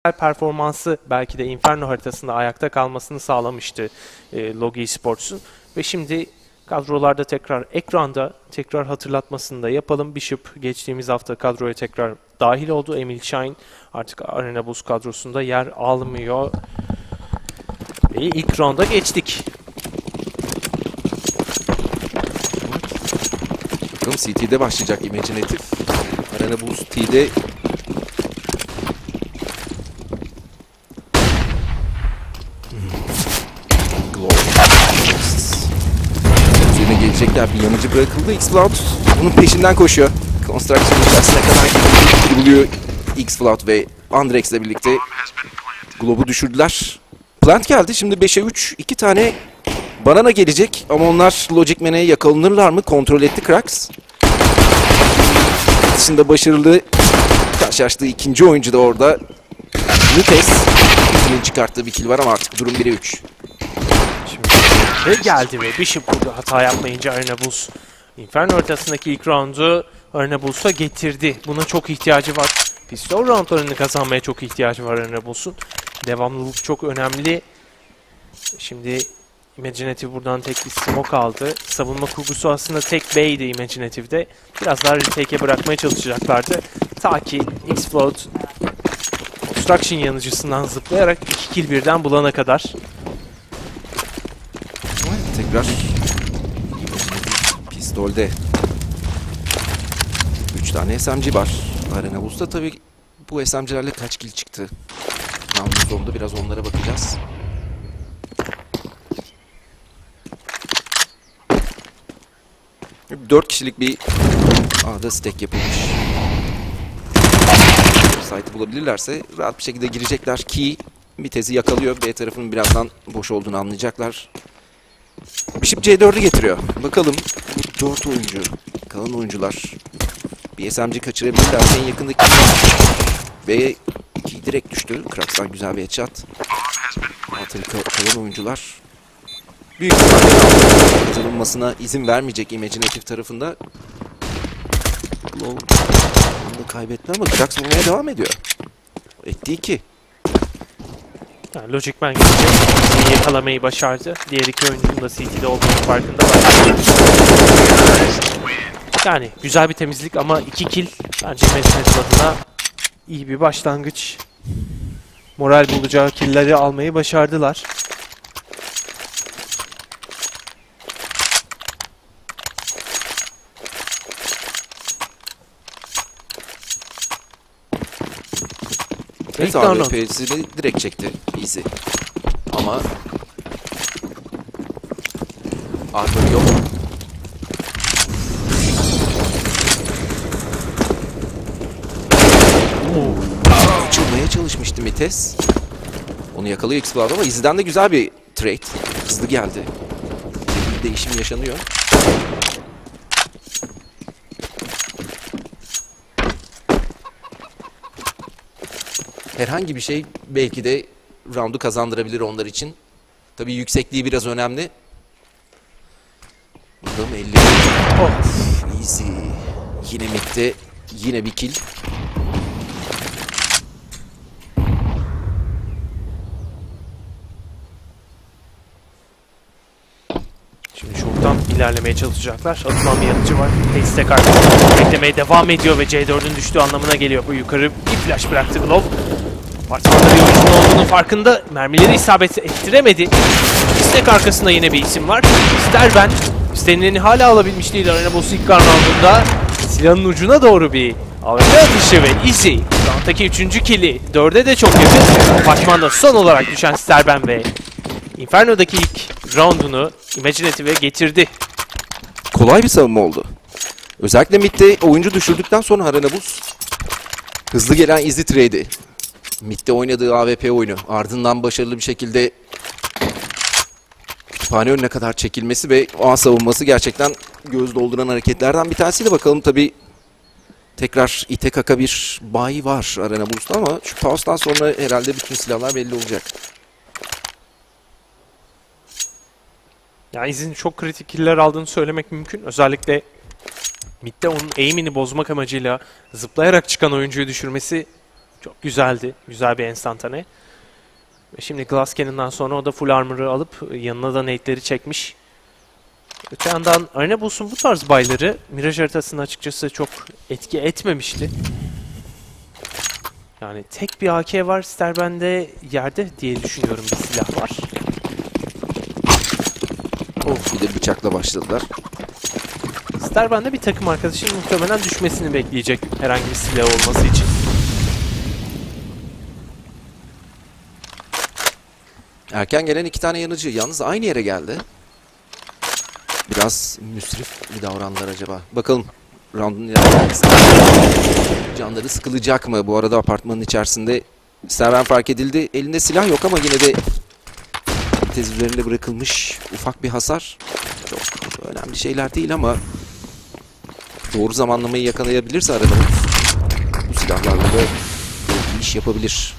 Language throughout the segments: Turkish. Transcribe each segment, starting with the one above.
performansı belki de Inferno haritasında ayakta kalmasını sağlamıştı Logi Esports'un. Ve şimdi kadrolarda ekranda tekrar hatırlatmasını da yapalım. Bishop geçtiğimiz hafta kadroya tekrar dahil oldu. Emil Shine artık Arena Boost kadrosunda yer almıyor. Ve ilk rounda geçtik. Bakalım CT'de başlayacak Imaginative. Arena Boost T'de üzerine gelecekler. Bir yanıcı bırakıldı. X-Flout bunun peşinden koşuyor. Construction içerisine kadar buluyor X-Flout ve Andrex'le birlikte Globe'u düşürdüler. Plant geldi. Şimdi 5'e 3. 2 tane banana gelecek ama onlar Logic Man'e yakalanırlar mı? Kontrol etti Krax. Dışında başarılı karşılaştığı ikinci oyuncu da orada. Nutes. İkinin çıkarttığı bir kill var ama artık durum 1'e 3. Şimdi geldi ve Bishop burada hata yapmayınca Arena Boost Inferno haritasındaki ilk roundu Arena Boost'a getirdi. Buna çok ihtiyacı var. Pistol roundlarını kazanmaya çok ihtiyacı var Arena Boost'un. Devamlılık çok önemli. Şimdi Imaginative buradan tek bir smoke aldı. Savunma kurgusu aslında tek B'ydi Imaginative'de. Biraz daha retake'e bırakmaya çalışacaklardı. Ta ki X-Float Construction yanıcısından zıplayarak 2 kill birden bulana kadar. Tekrar pistolde 3 tane SMG var. Arena Boost'ta tabii bu SMG'lerle kaç kill çıktı? Round'un sonunda biraz onlara bakacağız. Dört kişilik bir A'da stack yapılmış. Site'ı bulabilirlerse rahat bir şekilde girecekler ki Vitez'i yakalıyor. B tarafının birazdan boş olduğunu anlayacaklar. Bishop C4'ü getiriyor. Bakalım bu 4 oyuncu, kalan oyuncular bir SMG kaçırabilirlerse en yakındaki ve 2 direkt düştü. Krax'tan güzel bir headshot. Altı kalan oyuncular büyük kazanılmasına izin vermeyecek Imaginative tarafında. Onu da kaybetme ama Krax vurmaya devam ediyor. Etti 2. Yani Logic Man gelecek. Yakalamayı başardı. Diğer iki oyuncunun da CT'de olduğunu farkında var. Yani güzel bir temizlik ama 2 kill bence Imaginative adına iyi bir başlangıç. Moral bulacağı killleri almayı başardılar. Evet, AWP'sini direkt çekti Easy. Ama Arthur yok. Açılmaya çalışmıştı Mites. Onu yakalıyor X-Cloud ama Easy'den de güzel bir trade. Hızlı geldi. Bir değişim yaşanıyor. Herhangi bir şey belki de roundu kazandırabilir onlar için. Tabii yüksekliği biraz önemli. Bakalım 50. Oh, easy. Yine mid'de yine bir kill. Şimdi şuradan ilerlemeye çalışacaklar. Atılan bir yanıcı var. Stack arkasında beklemeye devam ediyor ve C4'ün düştüğü anlamına geliyor. Bu yukarı bir flash bıraktı Glove. Apartmanda bir oyuncunun olduğunun farkında. Mermileri isabet ettiremedi. Stack arkasında yine bir isim var. Sterben. İstenileni hala alabilmiş değil Arena Boost'un ilk roundunda. Silahın ucuna doğru bir AWP atışı ve Easy. Round'daki 3. kill'i. 4'e de çok yakın. Apartmanda son olarak düşen Sterben ve Inferno'daki ilk roundunu Imaginative'e getirdi. Kolay bir savunma oldu. Özellikle mid'de oyuncu düşürdükten sonra Arena Boost hızlı gelen Easy trade'i. Mid'de oynadığı AWP oyunu. Ardından başarılı bir şekilde kütüphane önüne kadar çekilmesi ve A savunması gerçekten göz dolduran hareketlerden bir tanesiyle bakalım tabii. Tekrar ite kaka bir buy var Arena Boost'ta ama şu pause'dan sonra herhalde bütün silahlar belli olacak. Yani Easy'nin çok kritik killer aldığını söylemek mümkün. Özellikle midde onun aim'ini bozmak amacıyla zıplayarak çıkan oyuncuyu düşürmesi Çok güzeldi. Güzel bir enstantane. Ve şimdi Glass Cannon'dan sonra o da full armor'ı alıp yanına da nade'leri çekmiş. Öte yandan Arena Bulls'un bu tarz bayları Mirage haritasında açıkçası çok etki etmemişti. Yani tek bir AK var Sterben'de yerde diye düşünüyorum, bir silah var. Of, bir de bıçakla başladılar. Sterben'de bir takım arkadaşının muhtemelen düşmesini bekleyecek herhangi bir silah olması için. Erken gelen 2 tane yanıcı yalnız aynı yere geldi. Biraz müsrif mi davrandılar acaba? Bakalım round'un ilerlemesine. Canları sıkılacak mı? Bu arada apartmanın içerisinde Sterben fark edildi. Elinde silah yok ama yine de vites üzerinde bırakılmış ufak bir hasar. Çok önemli şeyler değil ama doğru zamanlamayı yakalayabilirse arada bu silahlarla da bir iş yapabilir.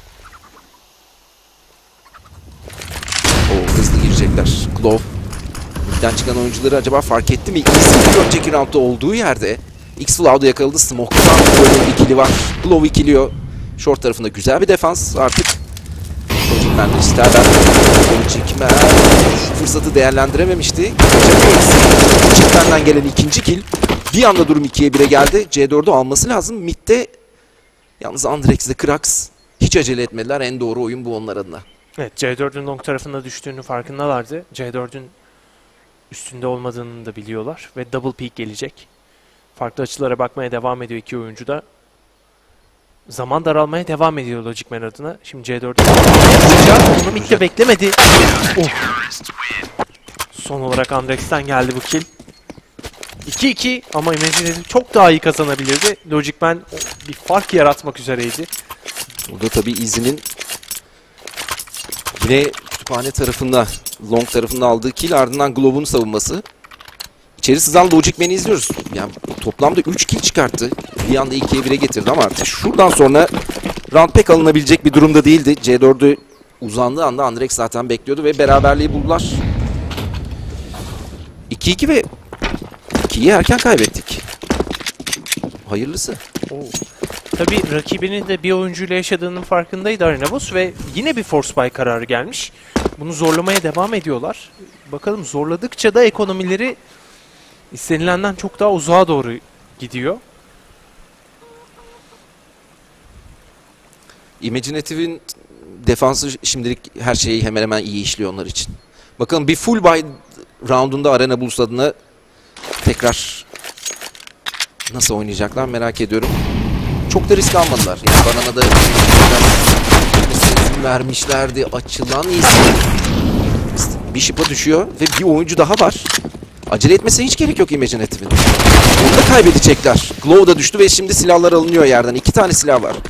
O hızlı girecekler. Glove midden çıkan oyuncuları acaba fark etti mi? İkisi bir önceki roundda olduğu yerde X-Flow'da yakaladı. Smoke'dan böyle ikili var. Glove ikiliyor. Short tarafında güzel bir defans artık. Ben de Sterben çekme fırsatı değerlendirememişti. Çiftenden gelen ikinci kill. Bir anda durum 2'ye 1'e geldi. C4'ü alması lazım. Mid'de yalnız Andrex'le Krax hiç acele etmediler. En doğru oyun bu onlar adına. Evet, C4'ün long tarafında düştüğünü farkındalardı. C4'ün üstünde olmadığını da biliyorlar ve double peek gelecek. Farklı açılara bakmaya devam ediyor iki oyuncu da. Zaman daralmaya devam ediyor Logic Man adına. Şimdi C4'ü onu midde beklemedi. Oh. Son olarak Andrex'ten geldi bu kill. 2-2 ama Imaginative çok daha iyi kazanabilirdi. Logic Man bir fark yaratmak üzereydi. Burada tabii izinin yine kütüphane tarafında, long tarafında aldığı kill, ardından Glove'un savunması. İçeri sızan Logic Man'i izliyoruz. Yani toplamda 3 kill çıkarttı. Bir anda 2'ye 1'e getirdi ama artık şuradan sonra round pek alınabilecek bir durumda değildi. C4'ü uzandığı anda Andrex zaten bekliyordu ve beraberliği buldular. 2-2 ve 2'yi erken kaybettik. Hayırlısı. Tabii rakibinin de bir oyuncuyla yaşadığının farkındaydı Arenabus ve yine bir force buy kararı gelmiş. Bunu zorlamaya devam ediyorlar. Bakalım zorladıkça da ekonomileri istenilenden çok daha uzağa doğru gidiyor. Imaginative'in defansı şimdilik her şeyi hemen hemen iyi işliyor onlar için. Bakalım bir full buy roundunda Arena Bulls adına tekrar nasıl oynayacaklar merak ediyorum. Çok da risk almadılar. Yani Banana da vermişlerdi. Açılan isim Bishop'a düşüyor ve bir oyuncu daha var. Acele etmesine hiç gerek yok Imaginative'in. Onu da kaybedecekler. Glow da düştü ve şimdi silahlar alınıyor yerden. 2 tane silah var.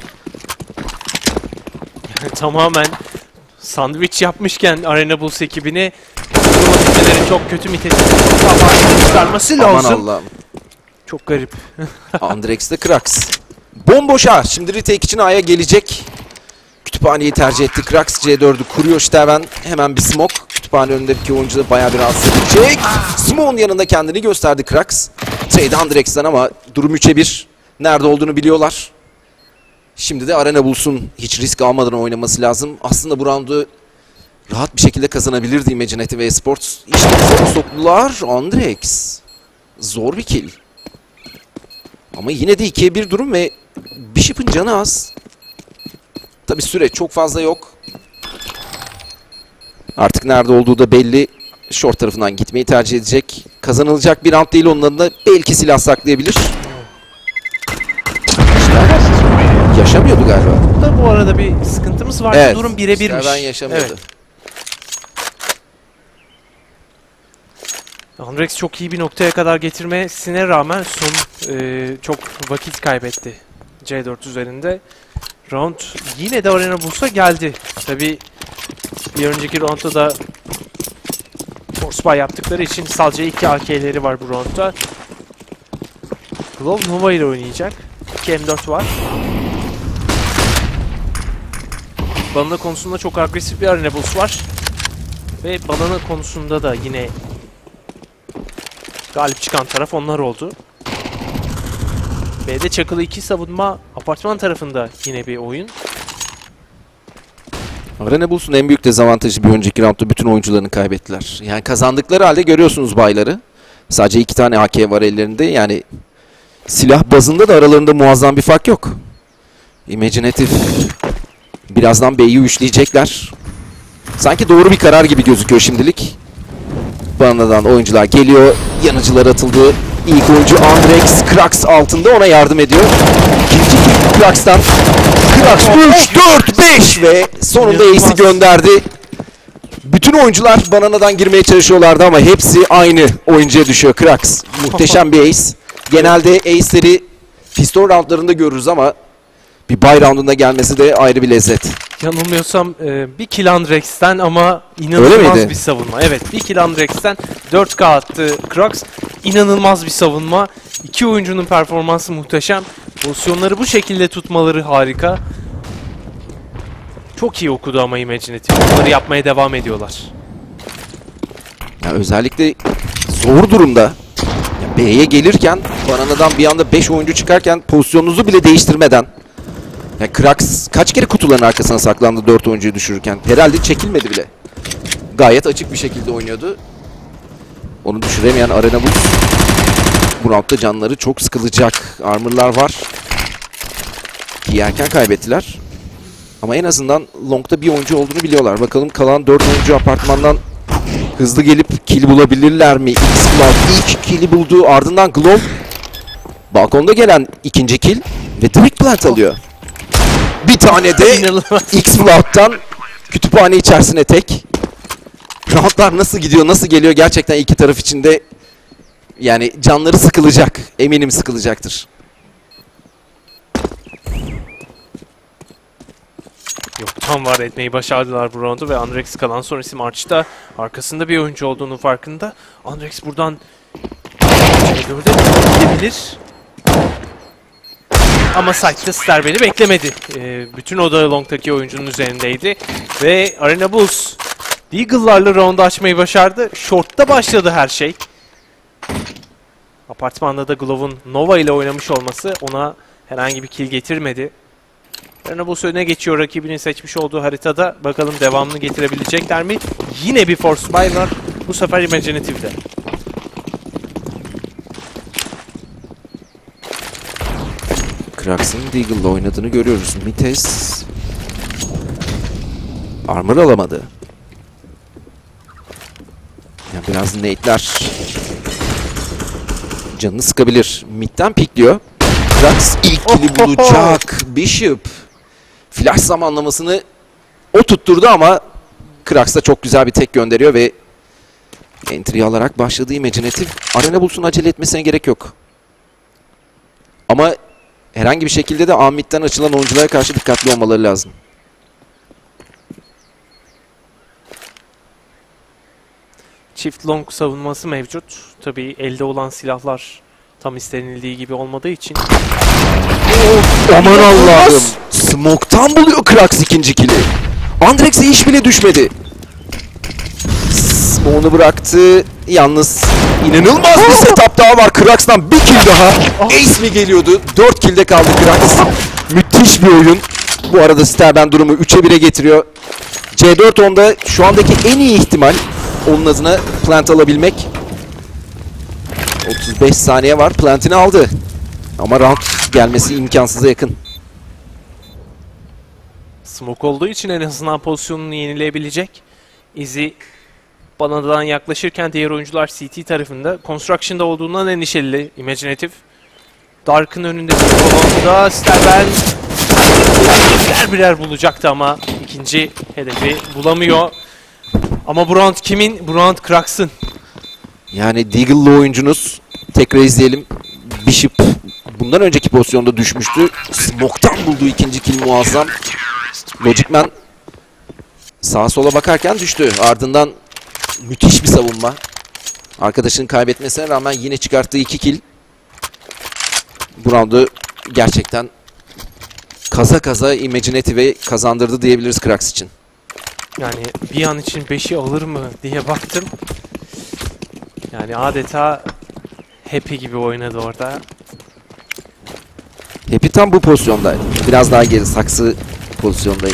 Yani tamamen sandviç yapmışken Arena Bulls ekibini çok kötü çıkarması lazım. Aman Allah'ım. Çok garip. Andrex'te Krax. Bomboş A. Şimdi retake için A'ya gelecek. Kütüphaneyi tercih etti. Krax C4'ü kuruyor. Sterben hemen bir smoke. Kütüphane önündeki oyuncu da bayağı bir rahatsız edecek. Smoke'un yanında kendini gösterdi Krax. Trade Andrex'ten ama durum 3'e 1. Nerede olduğunu biliyorlar. Şimdi de Arena Bulls'un hiç risk almadan oynaması lazım. Aslında bu roundu rahat bir şekilde kazanabilirdi Imaginative Esports. İşte zor soktular. Andrex. Zor bir kill. Ama yine de 2'ye 1 durum ve Bishop'un canı az. Tabi süre çok fazla yok. Artık nerede olduğu da belli. Short tarafından gitmeyi tercih edecek. Kazanılacak bir round değil, onun adına belki silah saklayabilir. Yaşamıyordu galiba. Burada bu arada bir sıkıntımız var. Evet. Durum 1'e 1'miş. Ben yaşamıyordu. Evet. Andrex çok iyi bir noktaya kadar getirmesine rağmen son çok vakit kaybetti C4 üzerinde. Round yine de Arena Bulls'a geldi. Tabi bir önceki roundda da force buy yaptıkları için sadece 2 AK'leri var bu roundda. Glove Nova ile oynayacak. 2 M4 var. Banana konusunda çok agresif bir Arena Bulls var. Ve banana konusunda da yine galip çıkan taraf onlar oldu. B'de çakılı 2 savunma, apartman tarafında yine bir oyun. Arena Bulls'un en büyük dezavantajı bir önceki roundda bütün oyuncularını kaybettiler. Yani kazandıkları halde görüyorsunuz bayları. Sadece 2 tane AK var ellerinde. Yani silah bazında da aralarında muazzam bir fark yok. Imaginative birazdan B'yi üçleyecekler. Sanki doğru bir karar gibi gözüküyor şimdilik. Bana'dan oyuncular geliyor. Yanıcılar atıldı. İlk oyuncu Andrex, Krax altında ona yardım ediyor. İkinci kill Krax'tan. Krax 3, 4, 5 ve sonunda Ace'i gönderdi. Bütün oyuncular Banana'dan girmeye çalışıyorlardı ama hepsi aynı oyuncuya düşüyor. Krax muhteşem bir ace. Genelde ace'leri pistol roundlarında görürüz ama bir buy roundunda gelmesi de ayrı bir lezzet. Yanılmıyorsam bir kill Andrex'ten ama Öyle inanılmaz miydi? bir savunma. Evet, bir kill Andrex'ten 4K attı Krax. İnanılmaz bir savunma. İki oyuncunun performansı muhteşem. Pozisyonları bu şekilde tutmaları harika. Çok iyi okudu ama Imaginative. Bunları yapmaya devam ediyorlar. Ya özellikle zor durumda ya B'ye gelirken Banana'dan bir anda 5 oyuncu çıkarken pozisyonunuzu bile değiştirmeden ya Krax kaç kere kutuların arkasına saklandı 4 oyuncuyu düşürürken. Herhalde çekilmedi bile. Gayet açık bir şekilde oynuyordu. Onu düşüremeyen Arena Bulls bu roundda canları çok sıkılacak. Armor'lar var. Ki erken kaybettiler. Ama en azından Long'da bir oyuncu olduğunu biliyorlar. Bakalım kalan 4 oyuncu apartmandan hızlı gelip kill bulabilirler mi? X-Cloud ilk kill'i buldu. Ardından Glove balkonda gelen ikinci kill ve direkt plant alıyor. Bir tane de X-Cloud'dan kütüphane içerisine tek. Roundlar nasıl gidiyor, nasıl geliyor gerçekten iki taraf içinde yani canları sıkılacak. Eminim sıkılacaktır. Yoktan var etmeyi başardılar bu roundu ve Andrex kalan son isim Arch'ta arkasında bir oyuncu olduğunu farkında. Andrex buradan C4'e gidebilir. Ama site'da Sterben'i beklemedi. Bütün odağı Long'taki oyuncunun üzerindeydi. Ve Arena Bulls Deagle'larla round'u açmayı başardı. Short'ta başladı her şey. Apartmanda da Glove'un Nova ile oynamış olması ona herhangi bir kill getirmedi. Arena Bulls öne geçiyor rakibinin seçmiş olduğu haritada. Bakalım devamını getirebilecekler mi? Yine bir force buy var. Bu sefer Imaginative'de. Krax'ın Deagle'la oynadığını görüyoruz. Mites armor alamadı. Yani biraz nade'ler canını sıkabilir. Mid'den pikliyor. Krax ilk kill'i bulacak. Bishop flash zamanlamasını o tutturdu ama Krax da çok güzel bir tek gönderiyor ve entry alarak başladığı Imaginative. Arena Bulls'un acele etmesine gerek yok. Ama herhangi bir şekilde de A mid'den açılan oyunculara karşı dikkatli olmaları lazım. Çift long savunması mevcut. Tabii elde olan silahlar tam istenildiği gibi olmadığı için. Aman Allah'ım. Smoke'tan buluyor Krax ikinci kill'i. Andrex'e hiç bile düşmedi. Smoke'unu bıraktı. Yalnız inanılmaz bir setup daha var. Krax'tan bir kill daha. Ace mi geliyordu? 4 kill'de kaldı Krax. Müthiş bir oyun. Bu arada Sterben durumu 3'e 1'e getiriyor. C4 onda şu andaki en iyi ihtimal onun adına plant alabilmek. 35 saniye var. Plant'ini aldı. Ama round gelmesi imkansıza yakın. Smoke olduğu için en azından pozisyonunu yenileyebilecek. Izzy Banana'dan yaklaşırken diğer oyuncular CT tarafında. Construction'da olduğundan endişeli Imaginative. Dark'ın önünde bir kolonda Sterben birer bulacaktı ama ikinci hedefi bulamıyor. Ama bu round kimin? Bu round Krax'ın. Yani Deagle'lı oyuncunuz tekrar izleyelim. Bishop bundan önceki pozisyonda düşmüştü. Smoke'tan bulduğu ikinci kill muazzam. Logicman sağa sola bakarken düştü. Ardından müthiş bir savunma. Arkadaşının kaybetmesine rağmen yine çıkarttığı 2 kill. Bu roundu gerçekten kaza kaza Imaginative'e kazandırdı diyebiliriz Krax için. Yani bir an için 5'i alır mı diye baktım. Yani adeta happy gibi oynadı orada. Happy tam bu pozisyondaydı. Biraz daha geri saksı pozisyondaydı.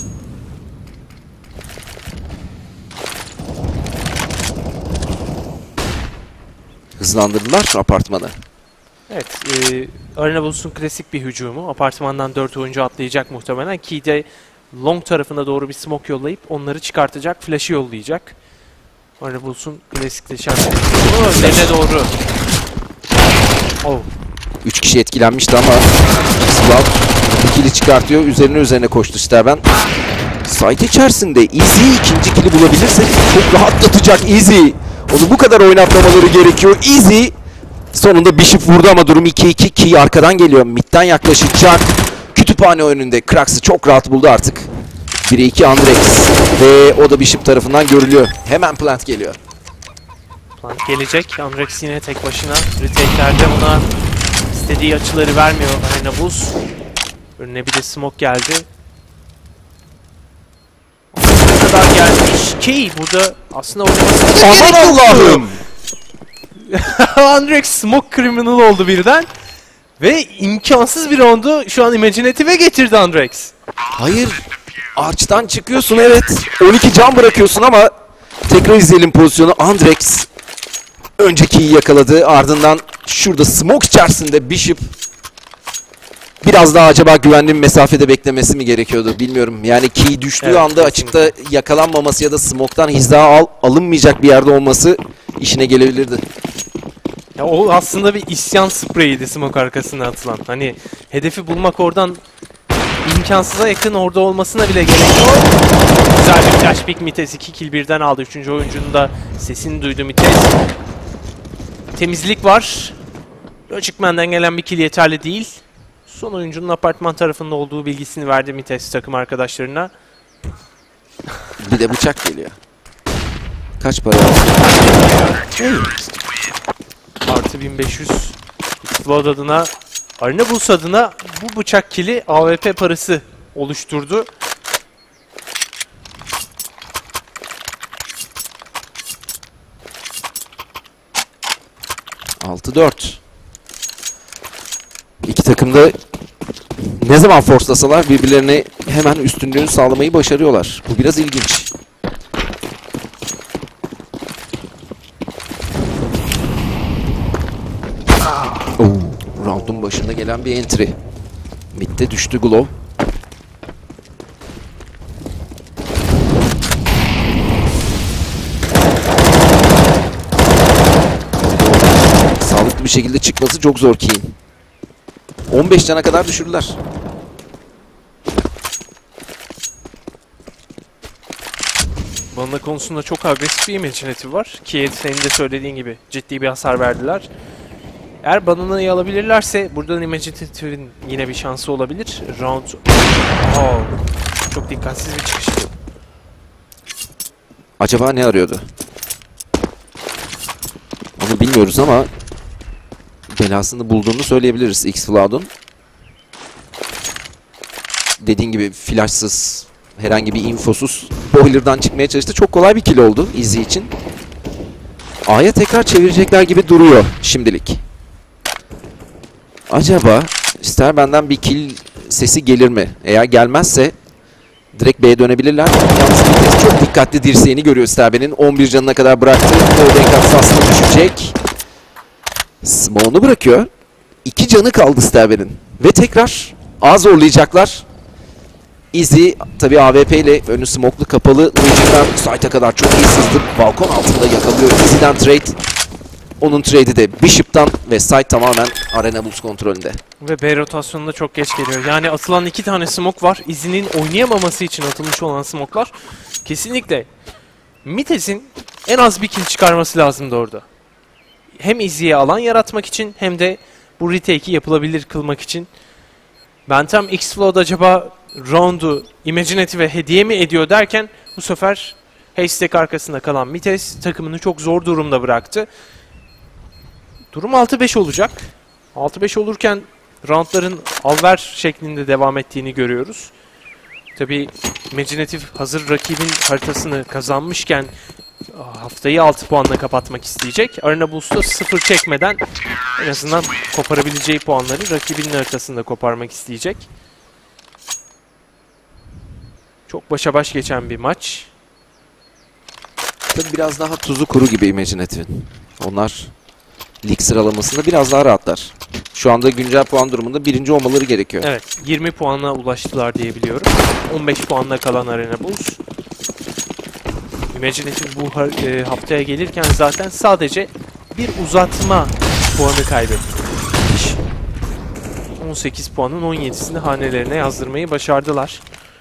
Hızlandırdılar apartmanı. Evet, Arena Bulls'un klasik bir hücumu. Apartmandan 4 oyuncu atlayacak muhtemelen. Ki de long tarafına doğru bir smoke yollayıp onları çıkartacak, flash'ı yollayacak. Arena Bulls'un klasikleşen önlerine doğru. Oh. 3 kişi etkilenmişti ama Slav ikili çıkartıyor. Üzerine koştu Sterben. Site içerisinde Easy ikinci kili bulabilirse çok rahatlatacak Easy. Onu bu kadar oynatmamaları gerekiyor. Easy sonunda Bishop vurdu ama durum 2-2. Key arkadan geliyor. Mid'den yaklaşacak. Kütüphane önünde Krax'ı çok rahat buldu artık. 1'e 2 Andrex. Ve o da Bishop tarafından görülüyor. Hemen plant geliyor. Plant gelecek. Andrex yine tek başına. Retake'lerde ona istediği açıları vermiyor Arena Bulls. Önüne bir de smoke geldi. Ne kadar gelmiş ki burada aslında oynaması Aman Allah'ım! Andrex smoke criminal oldu birden. Ve imkansız bir roundu şu an Imaginative'e getirdi Andrex. Hayır. Arch'tan çıkıyorsun evet. 12 can bırakıyorsun ama tekrar izleyelim pozisyonu. Andrex öncekiyi yakaladı. Ardından şurada smoke içerisinde Bishop biraz daha acaba güvenli bir mesafede beklemesi mi gerekiyordu bilmiyorum. Yani key düştüğü evet, anda kesinlikle. açıkta yakalanmaması ya da smoke'tan hiza alınmayacak bir yerde olması işine gelebilirdi. Ya o aslında bir isyan spreyiydi smoke arkasına atılan. Hani hedefi bulmak oradan imkansıza yakın orada olmasına bile gerek yok. Güzel bir flash pick. Mites 2 kill birden aldı. 3. oyuncunun da sesini duydu Mites. Temizlik var. Logic Man'den gelen bir kill yeterli değil. Son oyuncunun apartman tarafında olduğu bilgisini verdi Mites takım arkadaşlarına. Bir de bıçak geliyor. Kaç para? Artı 1500 Explode adına, Arena Bulls adına bu bıçak kili AWP parası oluşturdu. İki takım da ne zaman forslasalar birbirlerine hemen üstünlüğünü sağlamayı başarıyorlar. Bu biraz ilginç. Round'un başında gelen bir entry. Mid'de düştü Glove. Sağlıklı bir şekilde çıkması çok zor Key'in. 15 cana kadar düşürdüler. Banana konusunda çok agresif bir Imaginative var. Ki senin de söylediğin gibi ciddi bir hasar verdiler. Eğer Banana'yı alabilirlerse buradan Imaginative'in yine bir şansı olabilir. Round... Oh, çok dikkatsiz bir çıkış. Acaba ne arıyordu? Onu bilmiyoruz ama belasını bulduğunu söyleyebiliriz X-Cloud'un. Dediğin gibi flashsız, herhangi bir infosuz boiler'dan çıkmaya çalıştı. Çok kolay bir kill oldu Izzy için. A'ya tekrar çevirecekler gibi duruyor şimdilik. Acaba Sterben'den bir kill sesi gelir mi? Eğer gelmezse direkt B'ye dönebilirler. Yalnız Mites çok dikkatli dirseğini görüyor Sterben'in. 11 canına kadar bıraktı. O renk aksasına düşecek. Smoke'unu bırakıyor. 2 canı kaldı Sterben'in. Ve tekrar A zorlayacaklar. Izzy tabi AWP ile önü smoke'lu kapalı. Luigi'den site'a kadar çok iyi sızdı. Balkon altında yakalıyor. Izzy'den trade. Onun trade'i de Bishop'tan ve site tamamen Arena Bulls kontrolünde. Ve B rotasyonunda çok geç geliyor. Yani atılan 2 tane smoke var. Izzy'nin oynayamaması için atılmış olan smoke'lar. Kesinlikle Mites'in en az bir kill çıkarması lazımdı orada. Hem Izzy'ye alan yaratmak için hem de bu retake'i yapılabilir kılmak için. Ben tam X-Flood acaba round'u Imaginative'e hediye mi ediyor derken bu sefer Haystack arkasında kalan Mites takımını çok zor durumda bıraktı. Durum 6-5 olacak. 6-5 olurken roundların al-ver şeklinde devam ettiğini görüyoruz. Tabii Imaginative hazır rakibin haritasını kazanmışken haftayı 6 puanla kapatmak isteyecek. Arena Boost'ta 0 çekmeden en azından koparabileceği puanları rakibinin haritasında koparmak isteyecek. Çok başa baş geçen bir maç. Tabii biraz daha tuzu kuru gibi Imaginative'in. Onlar lig sıralamasında biraz daha rahatlar. Şu anda güncel puan durumunda birinci olmaları gerekiyor. Evet, 20 puana ulaştılar diye biliyorum. 15 puanla kalan Arena Bulls. Imaginative bu haftaya gelirken zaten sadece bir uzatma puanı kaybetti. 18 puanın 17'sini hanelerine yazdırmayı başardılar.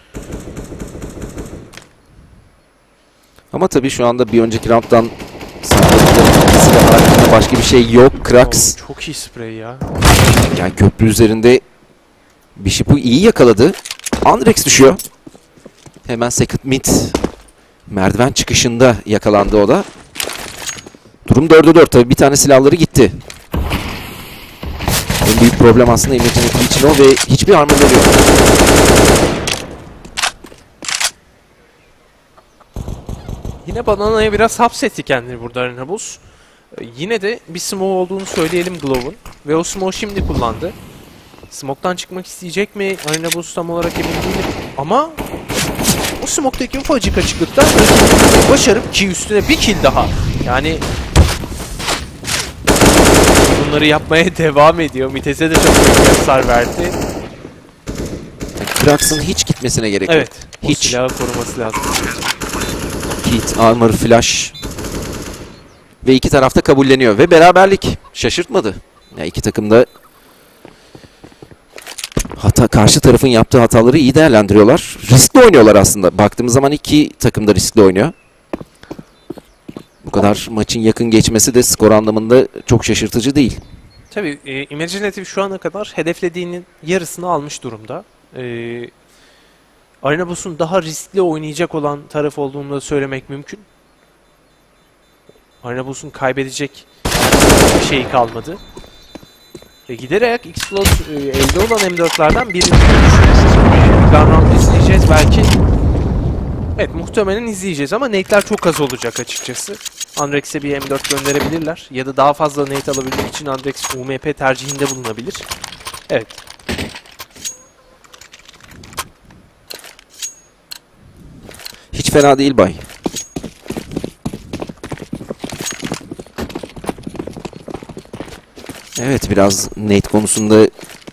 Ama tabii şu anda bir önceki rounddan sakladıkları silah haricinde başka bir şey yok. Krax. Çok iyi sprey ya. Yani köprü üzerinde Bishop'u iyi yakaladı. Andrex düşüyor. Hemen second mid. Merdiven çıkışında yakalandı o da. Durum 4'e 4. Tabii bir tane silahları gitti. En büyük problem aslında Imaginative için o ve hiçbir armorları yok. Yine Banana'ya biraz hapsetti kendini burada Arena Bulls. Yine de bir smoke olduğunu söyleyelim Glove'un. Ve o smoke şimdi kullandı. Smoke'tan çıkmak isteyecek mi? Arena Bulls tam olarak emin değilim. Ama o smoke'daki ufacık açıklıktan başarıp ki üstüne bir kill daha. Yani bunları yapmaya devam ediyor. Mitez'e de çok büyük hasar verdi. Krax'ın hiç gitmesine gerek yok. Evet. Hiç. O silahı koruması lazım. Hit, armor, flash. Ve iki tarafta kabulleniyor. Ve beraberlik. Şaşırtmadı. Yani iki takım da karşı tarafın yaptığı hataları iyi değerlendiriyorlar. Riskli oynuyorlar aslında. Baktığımız zaman iki takım da riskli oynuyor. Bu kadar maçın yakın geçmesi de skor anlamında çok şaşırtıcı değil. Tabii Imaginative şu ana kadar hedeflediğinin yarısını almış durumda. Arena Bulls'un daha riskli oynayacak olan taraf olduğunu da söylemek mümkün. Arena Bulls'un kaybedecek bir şey kalmadı. Giderek Xplode elde olan M4'lerden birini düşürüyor. Gunround izleyeceğiz belki. Evet, muhtemelen izleyeceğiz ama nate'ler çok az olacak açıkçası. Andrex'e bir M4 gönderebilirler. Ya da daha fazla nate alabilmek için Andrex UMP tercihinde bulunabilir. Evet. Hiç fena değil bay. Evet, biraz nate konusunda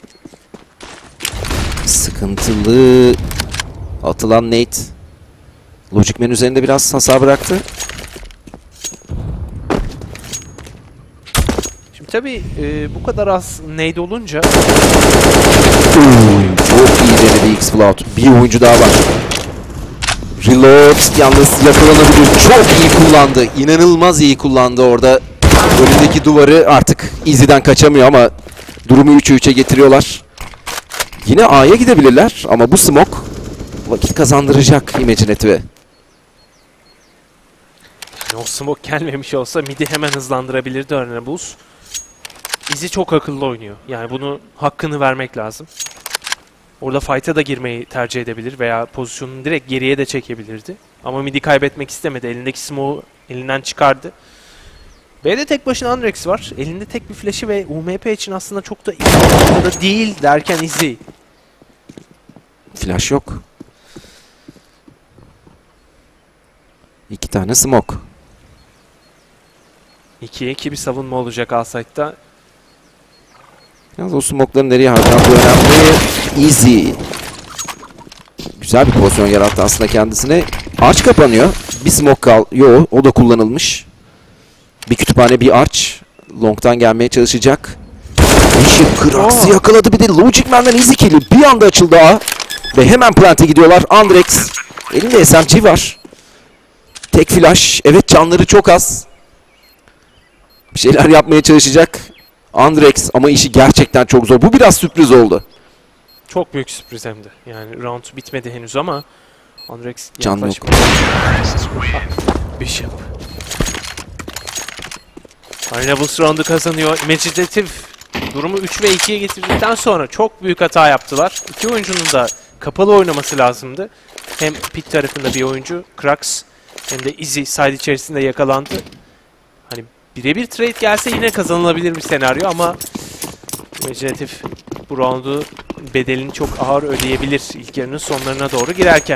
sıkıntılı atılan nate. Logic Man üzerinde biraz hasar bıraktı. Şimdi tabii bu kadar az nade olunca... Çok iyi denedi X-Flout. Bir oyuncu daha var. Reload yalnız yakalanabilir. Çok iyi kullandı. İnanılmaz iyi kullandı orada. Önündeki duvarı artık Easy'den kaçamıyor ama durumu 3'e 3'e getiriyorlar. Yine A'ya gidebilirler ama bu smoke vakit kazandıracak Imaginative'e. O smoke gelmemiş olsa mid'i hemen hızlandırabilirdi Arena Bulls. Easy çok akıllı oynuyor. Yani bunu hakkını vermek lazım. Orada fight'a da girmeyi tercih edebilir veya pozisyonunu direkt geriye de çekebilirdi. Ama mid'i kaybetmek istemedi. Elindeki smoke'u elinden çıkardı. B'de tek başına Andrex var. Elinde tek bir flash'ı ve UMP için aslında çok da iyi da değil derken Easy. Flash yok. 2 tane smoke. 2'ye 2 bir savunma olacak Alside'da. Yalnız o smoke'ların nereye harcandığı önemli. Easy. Güzel bir pozisyon yarattı aslında kendisine. Arch kapanıyor. Bir smoke kal. Yo, o da kullanılmış. Bir kütüphane, bir arch. Long'tan gelmeye çalışacak. Bishop Krax'ı yakaladı, bir de Logic Man'den easy kill'i. Bir anda açıldı A. Ve hemen plant'e gidiyorlar. Andrex. Elinde SMG var. Tek flash. Evet, canları çok az. Bir şeyler yapmaya çalışacak Andrex ama işi gerçekten çok zor. Bu biraz sürpriz oldu. Çok büyük sürpriz hem de. Yani round bitmedi henüz ama Andrex Can yok. Bishop. Arena Bulls round'u kazanıyor. Imaginative durumu 3 ve 2'ye getirdikten sonra çok büyük hata yaptılar. İki oyuncunun da kapalı oynaması lazımdı. Hem pit tarafında bir oyuncu Krax hem de Izzy side içerisinde yakalandı. Hani birebir trade gelse yine kazanılabilir bir senaryo ama Imaginative bu roundu bedelini çok ağır ödeyebilir ilk yarının sonlarına doğru girerken.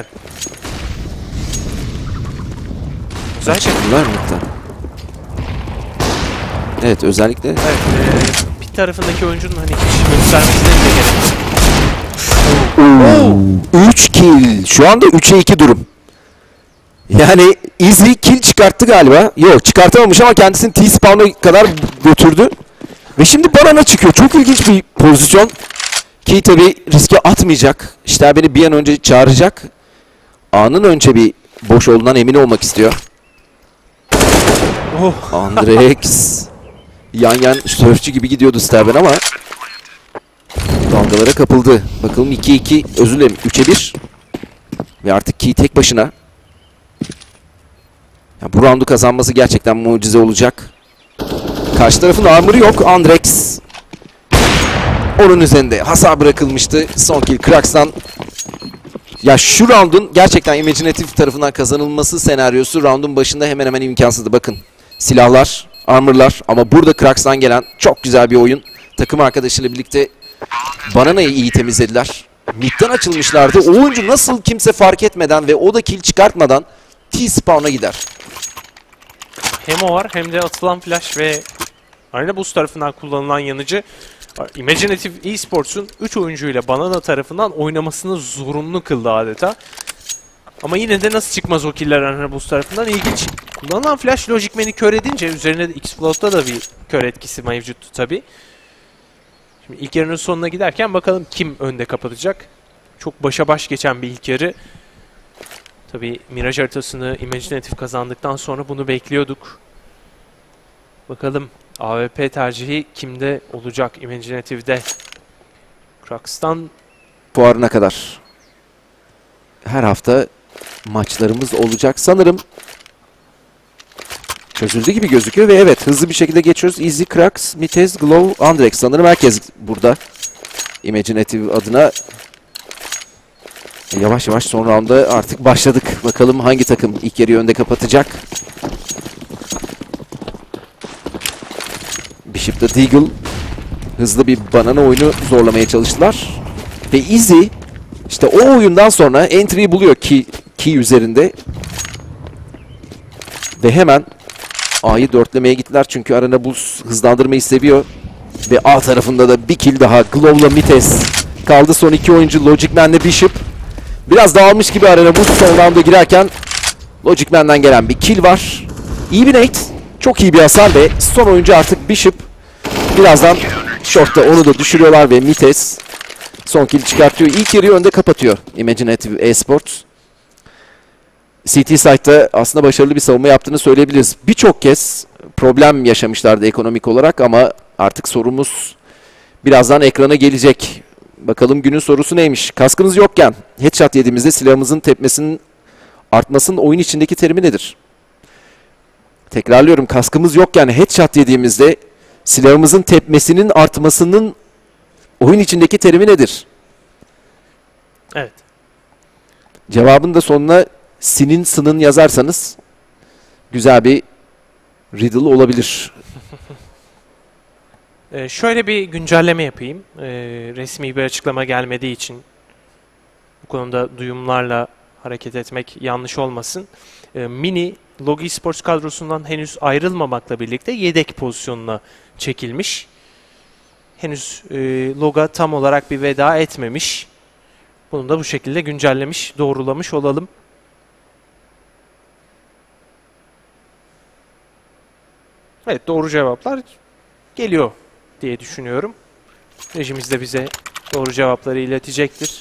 Güzel şey. Evet, özellikle. Evet, bir tarafındaki oyuncunun hani hiç göstermesine bile gerek yok. 3 kill. Şu anda 3'e 2 durum. Yani Izzy kill çıkarttı galiba. Yok, çıkartamamış ama kendisini T-spawn'a kadar götürdü. Ve şimdi Banana çıkıyor. Çok ilginç bir pozisyon. Ki tabi riske atmayacak. İşte beni bir an önce çağıracak. Anın önce bir boş olduğundan emin olmak istiyor. Andrex. Yan sörfçü gibi gidiyordu Sterben ama dalgalara kapıldı. Bakalım 2-2, özür dilerim 3'e 1. Ve artık Key tek başına. Ya bu roundu kazanması gerçekten mucize olacak. Karşı tarafın armor'ı yok. Andrex onun üzerinde hasar bırakılmıştı. Son kill Krax'tan. Ya şu roundun gerçekten Imaginative tarafından kazanılması senaryosu roundun başında hemen hemen imkansızdı. Bakın silahlar, armor'lar ama burada Krax'tan gelen çok güzel bir oyun. Takım arkadaşıyla birlikte Banana'yı iyi temizlediler. Mid'den açılmışlardı. O oyuncu nasıl kimse fark etmeden ve o da kill çıkartmadan T-spawn'a gider. Hem o var hem de atılan flash ve Arena Boost tarafından kullanılan yanıcı Imaginative Esports'un 3 oyuncuyla Banana tarafından oynamasını zorunlu kıldı adeta. Ama yine de nasıl çıkmaz o killer Arena Boost tarafından ilginç. Kullanılan flash Logic Man'i kör edince üzerine de X-Float'ta da bir kör etkisi mevcuttu tabi. Şimdi ilk yarının sonuna giderken bakalım kim önde kapatacak. Çok başa baş geçen bir ilk yarı. Tabi Mirage haritasını Imaginative kazandıktan sonra bunu bekliyorduk. Bakalım AWP tercihi kimde olacak Imaginative'de? Krax'tan fuarına kadar her hafta maçlarımız olacak. Sanırım çözüldü gibi gözüküyor ve evet hızlı bir şekilde geçiyoruz. Izzy, Krax, Mitez, Glow, Andrex. Sanırım herkes burada. Imaginative adına yavaş yavaş son rounda artık başladık. Bakalım hangi takım ilk yarıyı önde kapatacak. Bishop'ta Deagle hızlı bir Banana oyunu zorlamaya çalıştılar. Ve Izzy işte o oyundan sonra entry'yi buluyor key üzerinde. Ve hemen A'yı dörtlemeye gittiler çünkü Arena Bulls hızlandırmayı seviyor. Ve A tarafında da bir kill daha Glow'la Mites kaldı. Son iki oyuncu Logic Man'le Bishop. Biraz dağılmış gibi Arena Bulls son rounda girerken Logic Man'den gelen bir kill var. İyi bir nade. Çok iyi bir hasar ve son oyuncu artık Bishop. Birazdan short'ta onu da düşürüyorlar ve Mites son kill çıkartıyor. İlk yarıyı önde kapatıyor Imaginative Esports. CT Site'da aslında başarılı bir savunma yaptığını söyleyebiliriz. Birçok kez problem yaşamışlardı ekonomik olarak ama artık sorumuz birazdan ekrana gelecek. Bakalım günün sorusu neymiş? Kaskımız yokken headshot yediğimizde silahımızın tepmesinin artmasının oyun içindeki terimi nedir? Tekrarlıyorum, kaskımız yokken headshot yediğimizde silahımızın tepmesinin artmasının oyun içindeki terimi nedir? Evet. Cevabın da sonuna sinin sının yazarsanız güzel bir riddle olabilir. Şöyle bir güncelleme yapayım. Resmi bir açıklama gelmediği için bu konuda duyumlarla hareket etmek yanlış olmasın. Mini Logi Sports kadrosundan henüz ayrılmamakla birlikte yedek pozisyonuna çekilmiş. Henüz Loga tam olarak bir veda etmemiş. Bunu da bu şekilde güncellemiş, doğrulamış olalım. Evet, doğru cevaplar geliyor diye düşünüyorum. Rejimiz de bize doğru cevapları iletecektir.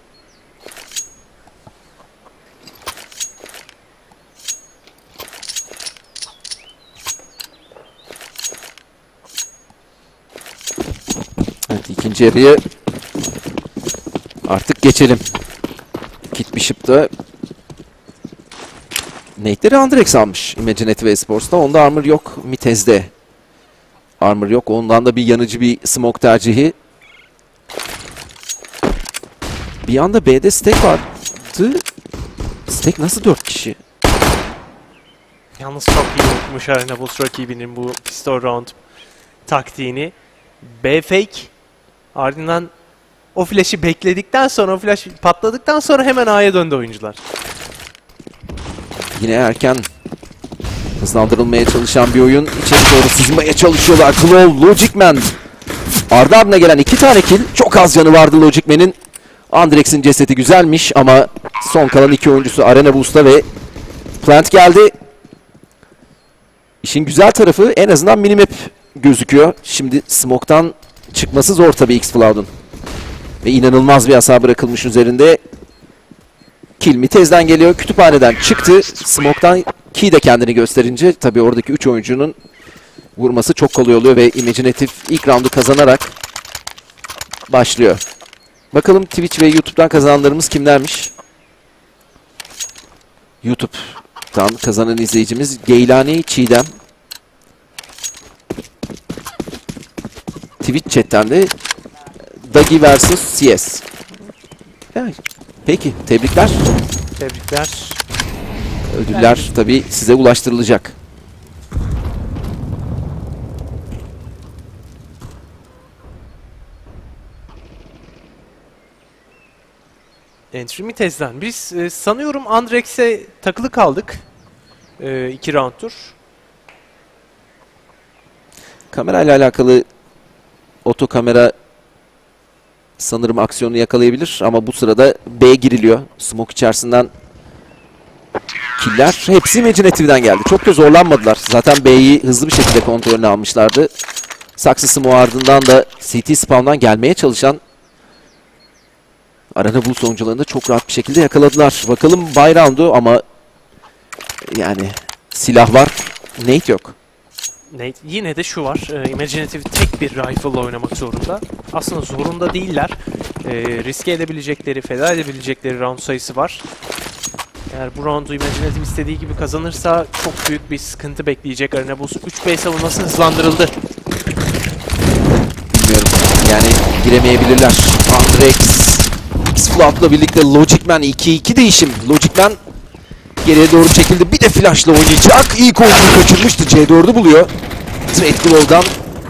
Evet, ikinci yarıya artık geçelim. Kit Bishop'da nade'leri Andrex almış Imaginative Esports'ta. Onda armor yok. Mitez'de armor yok. Ondan da bir yanıcı bir smoke tercihi. Bir anda B'de Stack vardı. Stack nasıl 4 kişi? Yalnız çok iyi okumuş Arena Bulls rakibinin bu pistol round taktiğini. B fake, ardından o flash'i bekledikten sonra, o flash patladıktan sonra hemen A'ya döndü oyuncular. Yine erken hızlandırılmaya çalışan bir oyun. İçeri doğru sızmaya çalışıyorlar. Claw, Logic Man. Ardı ardına gelen 2 tane kill. Çok az canı vardı Logic Man'in. Andrex'in cesedi güzelmiş ama son kalan 2 oyuncusu Arena Bulls'ta ve Plant geldi. İşin güzel tarafı en azından minimap gözüküyor. Şimdi smoke'tan çıkması zor tabii X-Cloud'un. Ve inanılmaz bir hasar bırakılmış üzerinde. Kill Mitez'den geliyor. Kütüphaneden çıktı. Smoke'tan Key de kendini gösterince tabii oradaki 3 oyuncunun vurması çok kolay oluyor ve Imaginative ilk roundu kazanarak başlıyor. Bakalım Twitch ve YouTube'dan kazananlarımız kimlermiş? YouTube'dan kazanan izleyicimiz Geylani Çiğdem. Twitch chatten de Dagi vs CS. Yani, peki, tebrikler. Tebrikler. Ödüller tabii size ulaştırılacak. Entry Mitez'den. Biz sanıyorum Andrex'e takılı kaldık. 2 round'tur. Kamerayla alakalı oto kamera sanırım aksiyonu yakalayabilir ama bu sırada B giriliyor. Smoke içerisinden killer hepsi Imaginative'den geldi. Çok da zorlanmadılar. Zaten B'yi hızlı bir şekilde kontrolüne almışlardı. Saksı Smoke ardından da CT spawn'dan gelmeye çalışan Arena Bulls oyuncularını da çok rahat bir şekilde yakaladılar. Bakalım buy round'u ama yani silah var, nade yok. Nate, yine de şu var. Imaginative tek bir rifle oynamak zorunda. Aslında zorunda değiller. Riske edebilecekleri, feda edebilecekleri round sayısı var. Eğer bu roundu Imaginative istediği gibi kazanırsa çok büyük bir sıkıntı bekleyecek Arena Bulls. 3B savunması hızlandırıldı. Bilmiyorum. Yani giremeyebilirler. Andrex, X-Flood'la birlikte Logic Man 2-2 değişim. Logic Man geriye doğru çekildi. Bir de flash'la oynayacak. İlk oyuncuyu kaçırmıştı. C4'ü buluyor. Trade Glow'dan.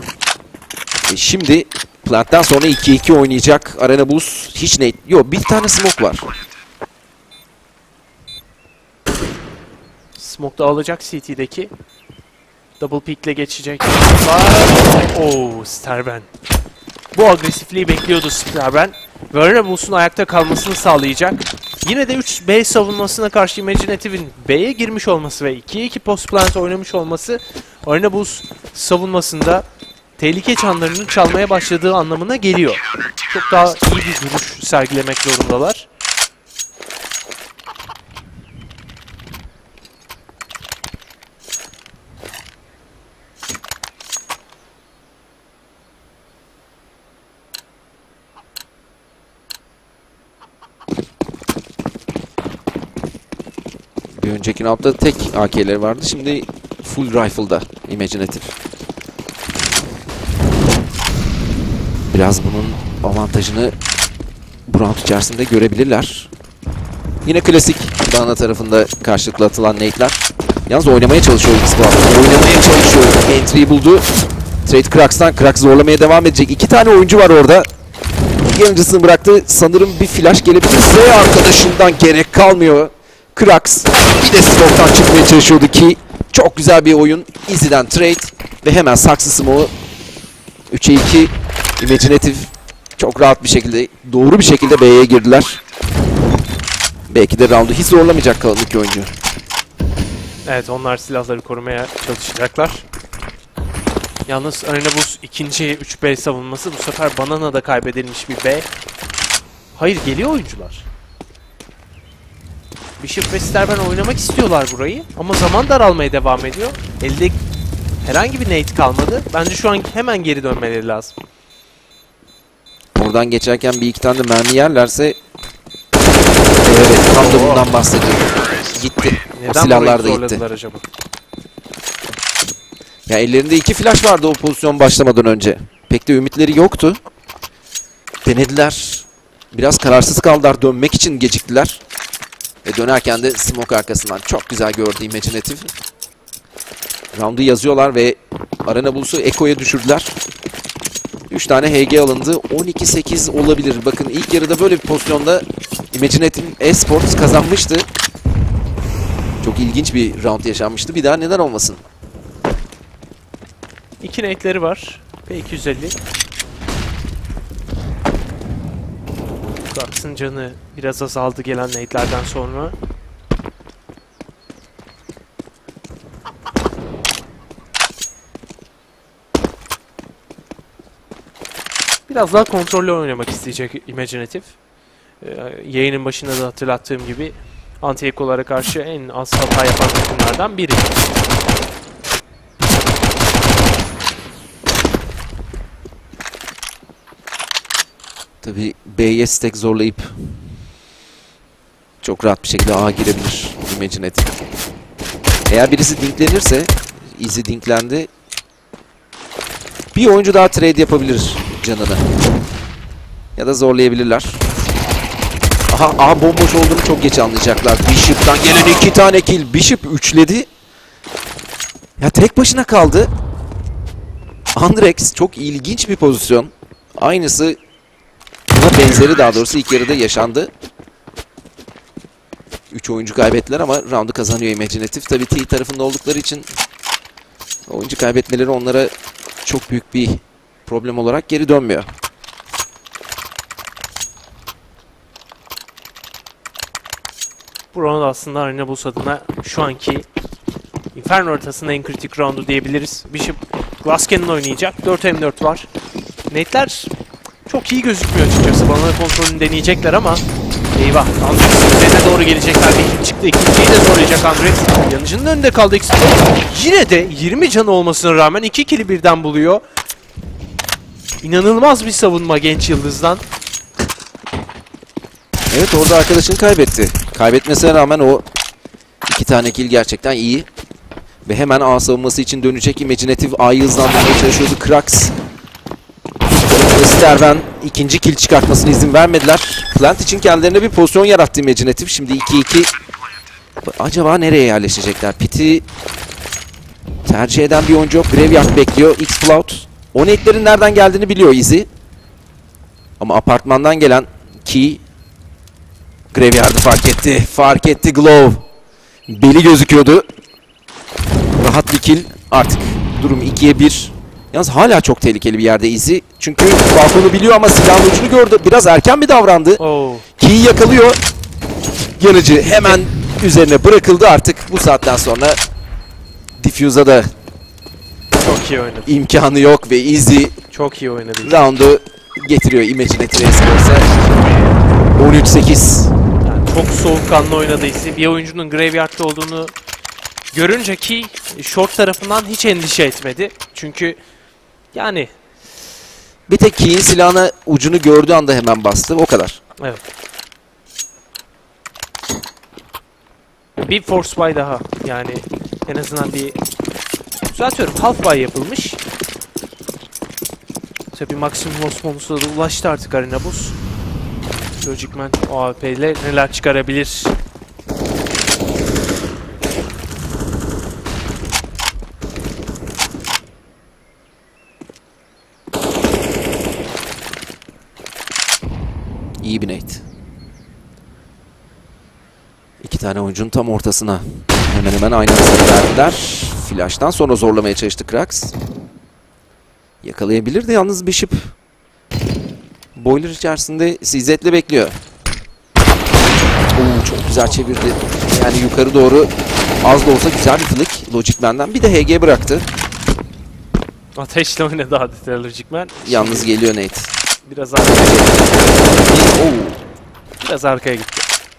Şimdi Plant'tan sonra 2-2 oynayacak Arena Bulls. Hiç ne? Yok, bir tane smoke var. Smoke da alacak CT'deki. Double peek'le geçecek. Oo, Sterben. Bu agresifliği bekliyordu Sterben. Ve Arena Bulls'un ayakta kalmasını sağlayacak. Yine de 3B savunmasına karşı Imaginative'in B'ye girmiş olması ve 2-2 post plant oynamış olması Arena Bulls savunmasında tehlike çanlarının çalmaya başladığı anlamına geliyor. Çok daha iyi bir duruş sergilemek zorundalar. Bir önceki roundda tek AK'leri vardı. Şimdi full rifle'da Imaginative. Biraz bunun avantajını bu round içerisinde görebilirler. Yine klasik Dana tarafında karşılıklı atılan nade'ler. Yalnız oynamaya çalışıyor X-Cloud. Oynamaya çalışıyor. Entry'yi buldu. Trade Krax'tan. Krax zorlamaya devam edecek. 2 tane oyuncu var orada. Yanıcısını bıraktı. Sanırım bir flash gelebilirse arkadaşından gerek kalmıyor. Krax bir de smoke'tan çıkmaya çalışıyordu ki çok güzel bir oyun. Easy'den trade ve hemen saksı smoke'u 3'e 2 Imaginative çok rahat bir şekilde, doğru bir şekilde B'ye girdiler. Belki de round'u hiç zorlamayacak kalan 2 oyuncu. Evet, onlar silahları korumaya çalışacaklar. Yalnız Arena Bulls ikinci 3B savunması bu sefer Banana'da kaybedilmiş bir B. Hayır, geliyor oyuncular. Bishop ve Sterben oynamak istiyorlar burayı ama zaman daralmaya devam ediyor. Elde herhangi bir nade kalmadı. Bence şu an hemen geri dönmeleri lazım. Oradan geçerken bir iki tane de mermi yerlerse evet, tam da bundan bahsediyorum. Gitti. Neden o silahlar da zorladılar gitti. acaba? Ya ellerinde 2 flash vardı o pozisyon başlamadan önce. Pek de ümitleri yoktu. Denediler. Biraz kararsız kaldılar. Dönmek için geciktiler. Ve dönerken de smoke arkasından çok güzel gördü Imaginative. Round'u yazıyorlar ve Arena Bulls'u Eko'ya düşürdüler. 3 tane HG alındı. 12-8 olabilir. Bakın ilk yarıda böyle bir pozisyonda Imaginative Esports kazanmıştı. Çok ilginç bir round yaşanmıştı. Bir daha neden olmasın? 2 nade'leri var. P250. Krax'ın canı biraz azaldı gelen nade'lerden sonra. Biraz daha kontrollü oynamak isteyecek Imaginative. Yayının başında da hatırlattığım gibi anti-eko'lara karşı en az hata yapan takımlardan biri. Tabii B'ye stack zorlayıp çok rahat bir şekilde A'ya girebilir Imaginative. Eğer birisi dinklenirse, Easy dinklendi, bir oyuncu daha trade yapabilir canını. Ya da zorlayabilirler. Aha bomboş olduğunu çok geç anlayacaklar. Bishop'tan gelen 2 tane kill. Bishop üçledi. Ya tek başına kaldı. Andrex çok ilginç bir pozisyon. Aynısı, buna benzeri daha doğrusu ilk yarıda yaşandı. 3 oyuncu kaybettiler ama round'u kazanıyor Imaginative. Tabii T tarafında oldukları için oyuncu kaybetmeleri onlara çok büyük bir problem olarak geri dönmüyor. Bu round aslında Arena Bulls adına şu anki Inferno haritasının en kritik roundu diyebiliriz. Bishop Glass Cannon oynayacak. 4M4 var. Nade'ler çok iyi gözükmüyor açıkçası. Bana kontrolünü deneyecekler ama eyvah. Andrex üzerine doğru gelecekler. Bir kill çıktı. İkinciyi de zorlayacak Andrex. Yanıcının önünde kaldı X-Pro. Yine de 20 canı olmasına rağmen 2 kill'i birden buluyor. İnanılmaz bir savunma genç yıldızdan. Evet, orada arkadaşını kaybetti. Kaybetmesine rağmen o 2 tane kill gerçekten iyi. Ve hemen A savunması için dönecek Imaginative. A'yı hızlandırmaya çalışıyordu. Krax. Sterven ikinci kill çıkartmasına izin vermediler. Plant için kendilerine bir pozisyon yarattı Imaginative. Şimdi 2-2. Acaba nereye yerleşecekler? Pit'i tercih eden bir oyuncu yok. Graveyard bekliyor. X-Cloud. O netlerin nereden geldiğini biliyor Easy. Ama apartmandan gelen Key Graveyard'ı fark etti. Fark etti Glove. Beli gözüküyordu. Rahat bir kill. Artık durum 2'ye 1. Yalnız hala çok tehlikeli bir yerde Easy. Çünkü balkonu biliyor ama silahın ucunu gördü. Biraz erken bir davrandı. Key'i yakalıyor. Yanıcı hemen üzerine bırakıldı. Artık bu saatten sonra Diffuse'a da Çok iyi oynadı. imkanı yok ve Easy Çok iyi oynadı. round'u getiriyor Imaginative Esports'a. 13-8. Yani çok soğukkanlı oynadı Easy. Bir oyuncunun Graveyard'da olduğunu görünce ki short tarafından hiç endişe etmedi. Çünkü yani Bir tek Key'in silahına ucunu gördüğü anda hemen bastı. O kadar. evet. Bir force buy daha. Yani en azından bir düzeltiyorum. Half buy yapılmış. Tabii maksimum loss bonus'a da ulaştı artık Arena Bulls. Logic Man o AWP ile neler çıkarabilir? İyi bir nade. 2 tane oyuncunun tam ortasına hemen hemen aynı hasarı verdiler. Flash'tan sonra zorlamaya çalıştı Krax. Yakalayabilirdi yalnız Bishop. Boiler içerisinde CZ'le bekliyor. Oo, çok güzel çevirdi. Yani yukarı doğru az da olsa güzel bir flick Logic Man'den. Bir de HG bıraktı. Ateşle oynadı adeta Logic Man. Yalnız geliyor nade. Biraz arkaya Oo. Biraz arkaya gitti.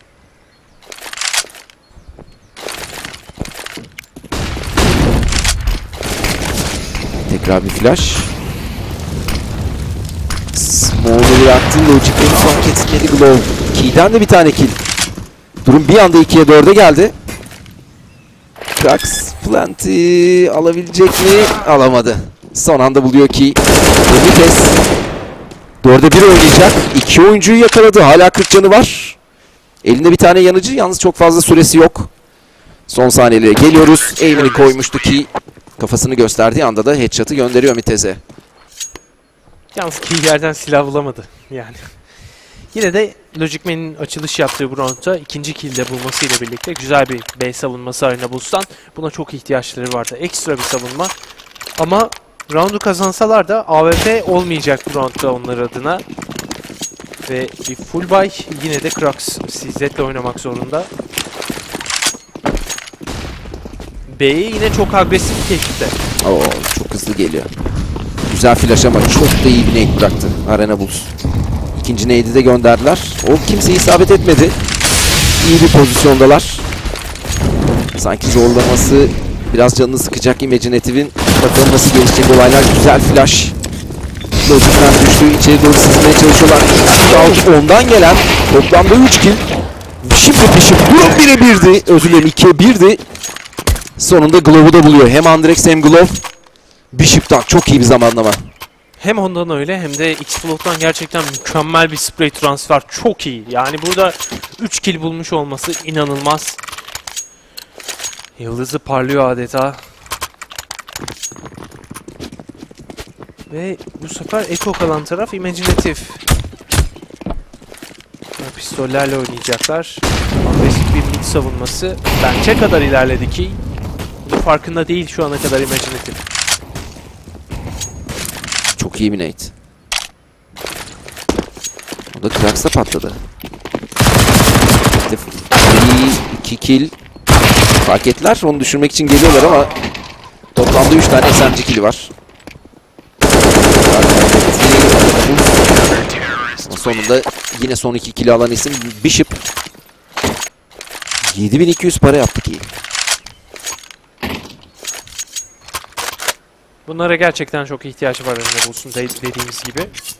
Tekrar bir flash. Small'u bıraktı. Logic'leri fark etmedi Glove. Key'den de bir tane kill. Durum bir anda 2'ye 4'e geldi. Krax Plant'i alabilecek mi? Alamadı. Son anda buluyor ki Vites 4'e 1 oynayacak. 2 oyuncuyu yakaladı. Hala 40 canı var. Elinde bir tane yanıcı. Yalnız çok fazla süresi yok. Son saniyelere geliyoruz. Aim'ini koymuştu ki Kafasını gösterdiği anda da headshot'ı gönderiyor Mitez'e. Yalnız ki yerden silah bulamadı yani. Yine de Logic Man'in açılış yaptığı bu roundda ikinci kill'de bulmasıyla birlikte güzel bir B savunması Arena Bulls'tan. Buna çok ihtiyaçları vardı. Ekstra bir savunma. Ama roundu kazansalar da AWP olmayacak bu roundda onlar adına. Ve bir full buy yine de Krax CZ'le oynamak zorunda. B'ye yine çok agresif bir tehdit'te. Oo, çok hızlı geliyor. Güzel flash ama çok da iyi bir nade bıraktı Arena Bulls. İkinci nade'i de gönderdiler. O kimseye isabet etmedi. İyi bir pozisyondalar. Sanki zorlaması biraz canını sıkacak Imaginative'in. Bakalım nasıl gelişecek olaylar. Güzel flash. Logic'ten düştü. İçeri doğru sızmaya çalışıyorlar. Ondan gelen toplamda 3 kill. Şimdi durum 1'e 1'di. Özür dilerim 2'ye 1'di. Sonunda Glove'u da buluyor. Hem Andrex hem Glove. Bishop'tan çok iyi bir zamanlama. Hem ondan öyle hem de X-Float'tan gerçekten mükemmel bir spray transfer. Çok iyi. Yani burada 3 kill bulmuş olması inanılmaz. Yıldızı parlıyor adeta. Ve bu sefer Echo kalan taraf Imaginative. Pistollerle oynayacaklar. Agresif bir mid savunması. Bence kadar ilerledi ki. Bunun farkında değil şu ana kadar Imaginative. Çok iyi bir nade. O da Krax'la patladı. 2 kill. Fark ettiler. Onu düşürmek için geliyorlar ama toplamda 3 tane SMG kill'i var. Sonunda yine son 2 kill'i alan isim Bishop. 7200 para yaptı ki. Bunlara gerçekten çok ihtiyacı var önüne bulsun dediğimiz gibi.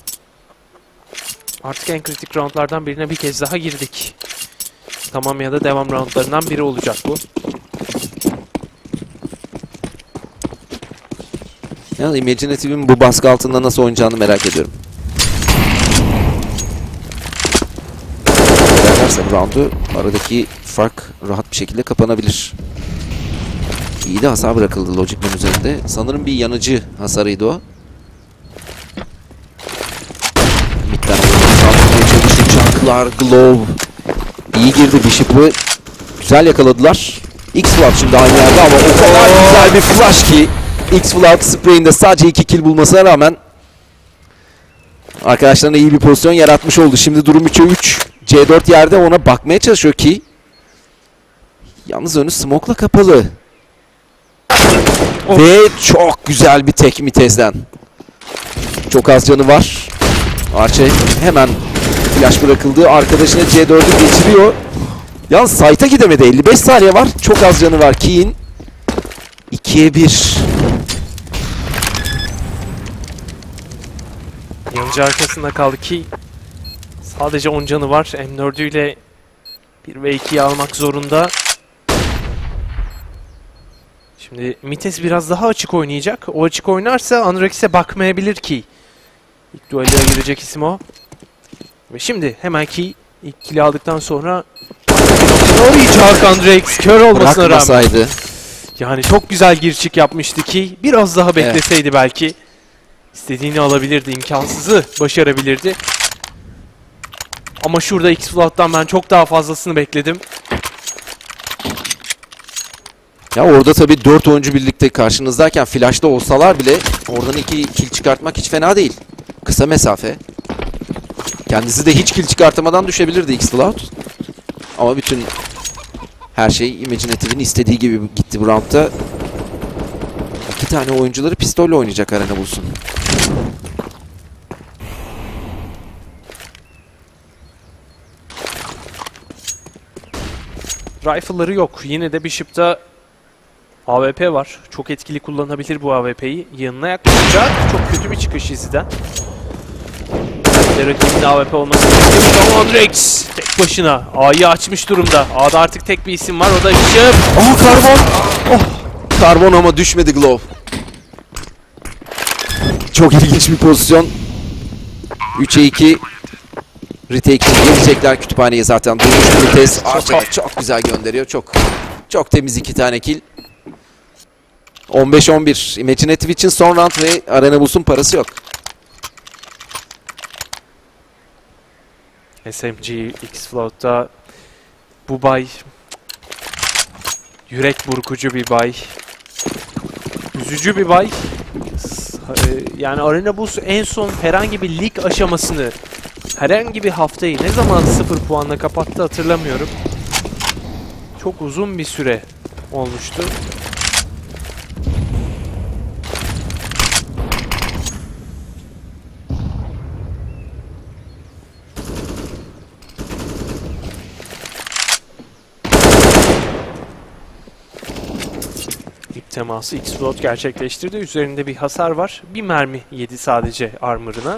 Artık en kritik roundlardan birine bir kez daha girdik. Tamam ya da devam roundlarından biri olacak bu. Yani Imaginative'in bu baskı altında nasıl oynayacağını merak ediyorum. Ederlerse bu roundu aradaki fark rahat bir şekilde kapanabilir. İyi de hasar bırakıldı Logic Man üzerinde. Sanırım bir yanıcı hasarıydı o. Mid'den saldırmaya çalışıyor. Chunk'lar, Glove. İyi girdi Bishop'ı. Güzel yakaladılar. X-Flood şimdi aynı yerde ama o kadar güzel bir flash ki X-Flood sprayinde sadece 2 kill bulmasına rağmen arkadaşlarına iyi bir pozisyon yaratmış oldu. Şimdi durum 3'e 3. C4 yerde ona bakmaya çalışıyor ki yalnız önü smoke'la kapalı. Of. Ve çok güzel bir tek Mitez'den. Çok az canı var. Archer hemen flash bırakıldı. Arkadaşına C4'ü geçiriyor. Yalnız site'a gidemedi. 55 saniye var. Çok az canı var. Keen 2'ye 1. Yanıcı arkasında kaldı ki sadece 10 canı var. M4'üyle 1 ve 2'yi almak zorunda. Şimdi Mites biraz daha açık oynayacak. O açık oynarsa Andrex'e bakmayabilir ki. İlk duelloya girecek isim o. Ve şimdi hemen ki ilk kill'i aldıktan sonra arayacak Andrex kör olmasına rağmen. Bırakmasaydı. Yani çok güzel gir çık yapmıştı ki biraz daha bekleseydi belki istediğini alabilirdi, imkansızı başarabilirdi. Ama şurada X-Flood'dan ben çok daha fazlasını bekledim. Ya orada tabii 4 oyuncu birlikte karşınızdayken flash'ta olsalar bile oradan 2 kill çıkartmak hiç fena değil. Kısa mesafe. Kendisi de hiç kill çıkartamadan düşebilirdi X-Cloud. Ama bütün her şey Imaginative'in istediği gibi gitti bu roundda. 2 tane oyuncuları pistolle oynayacak Arena Bulls'un. Rifle'ları yok. Yine de Bishop'ta AWP var. Çok etkili kullanabilir bu AWP'yi. Yanına yaklaşacak. Çok kötü bir çıkış iziden. Rakibinin AWP olması gerekiyor. Andrex tek başına A'yı açmış durumda. A'da artık tek bir isim var. O da Bishop. Oh karbon! Oh! Karbon ama düşmedi Glove. Çok ilginç bir pozisyon. 3'e 2. Retake gelecekler kütüphaneye zaten. Durmuş Mitez. Çok güzel gönderiyor. Çok temiz 2 tane kill. 15-11. Imaginative için son round ve Arena Bulls'un parası yok. SMG X-Float'ta bu bay yürek burkucu bir bay. Üzücü bir bay. Yani Arena Bulls en son herhangi bir lig aşamasını, herhangi bir haftayı ne zaman 0 puanla kapattı hatırlamıyorum. Çok uzun bir süre olmuştu. İlk teması X-Float gerçekleştirdi. Üzerinde bir hasar var. Bir mermi yedi sadece armor'ına.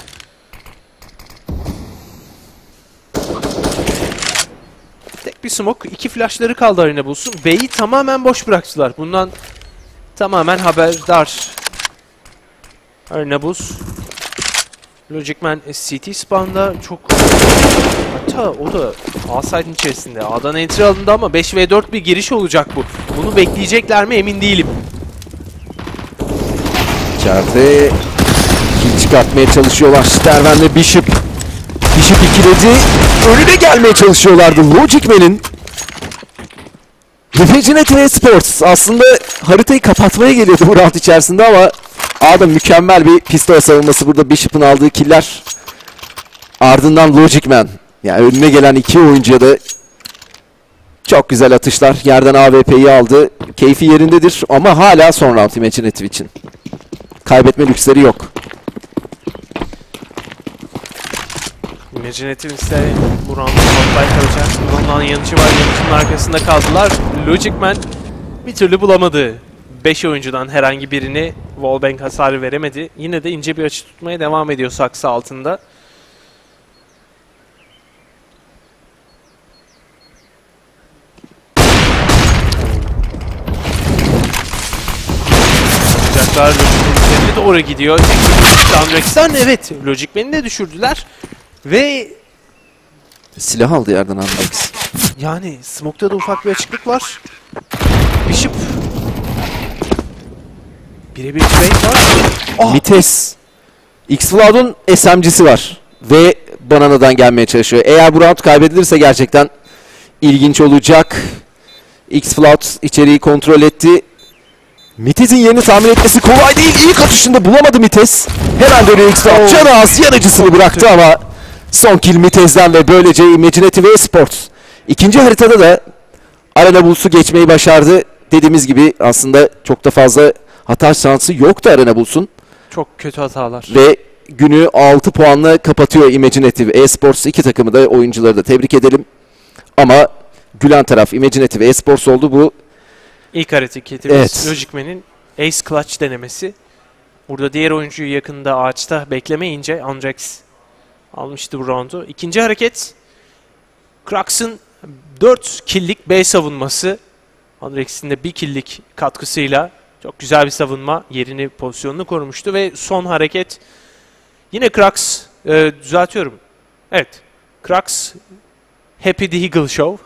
Tek bir smoke. 2 flashları kaldı Arena Bulls'un. B'yi tamamen boş bıraktılar. Bundan tamamen haberdar Arena Bulls. Logic Man CT spawn'da çok... Hatta o da A side'in içerisinde. A'dan entry alındı ama 5v4 bir giriş olacak bu. Bunu bekleyecekler mi emin değilim. İçeride kill çıkartmaya çalışıyorlar. Sterven ve Bishop. Bishop ikiledi. Önüne gelmeye çalışıyorlardı Logic Man'in. Imaginative Esports aslında haritayı kapatmaya geliyordu bu round içerisinde ama A'da mükemmel bir pistol savunması burada. Bishop'un aldığı killer. Ardından Logic Man. Yani önüne gelen iki oyuncuya da çok güzel atışlar. Yerden AWP'yi aldı. Keyfi yerindedir ama hala son round Imaginative için. Kaybetme lüksleri yok. Imaginative ise bu round'da toplayıp kalacak. Ondan yanıcı var. Yanıcının arkasında kaldılar. Logic Man bir türlü bulamadı. 5 oyuncudan herhangi birini wallbang hasarı veremedi. Yine de ince bir açı tutmaya devam ediyor saksı altında. Logic'ler üzerine doğru gidiyor. Andrex'ten evet Logic Man'i de düşürdüler. Ve Silah aldı yerden Andrex. yani smoke'ta da ufak bir açıklık var. Bishop birebir trade var. Oh! Mites. X-Flood'un SMG'si var. Ve Banana'dan gelmeye çalışıyor. Eğer bu round kaybedilirse gerçekten ilginç olacak. X-Flood içeriği kontrol etti. Mites'in yerini tahmin etmesi kolay değil. İlk atışında bulamadı Mites. Hemen dönüyor X-Flood. Canı az yanıcısını bıraktı ama son kill Mites'den ve böylece Imaginative Esports İkinci haritada da Arena Bulls'u geçmeyi başardı. Dediğimiz gibi aslında çok da fazla hata şansı yoktu Arena Bulls'un. Çok kötü hatalar. Ve günü 6 puanla kapatıyor Imaginative Esports. İki takımı da oyuncuları da tebrik edelim. Ama gülen taraf Imaginative Esports oldu bu. İlk hareketimiz Evet. Logic Man'in Ace Clutch denemesi. Burada diğer oyuncuyu yakında ağaçta beklemeyince Andrex almıştı bu roundu. İkinci hareket Krax'ın 4 kill'lik B savunması. Andrex'in de 1 kill'lik katkısıyla çok güzel bir savunma. Yerini, pozisyonunu korumuştu ve son hareket yine Krax, düzeltiyorum. Evet, Krax Happy the Eagle Show.